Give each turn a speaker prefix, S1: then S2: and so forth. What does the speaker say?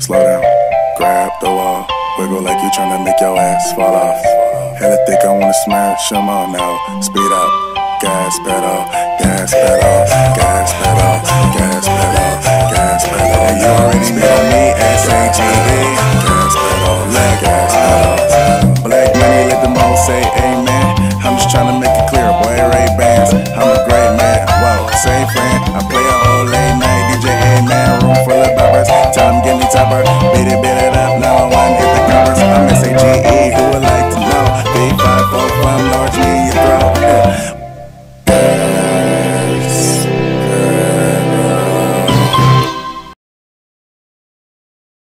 S1: Slow down, grab the wall, wiggle like you tryna make your ass fall off. Hella thick, I wanna smash them all now. Speed up, gas pedal, gas pedal, gas pedal, gas pedal, gas pedal. And you already speed on me, S-A-G-E. Gas pedal, gas pedal. Black money, let them all say amen. I'm just tryna make it clear, boy, Ray-Bans. I'm a great man, whoa, same friend. I play a whole late night DJ, man, room full of boppers. Tell them give me topper.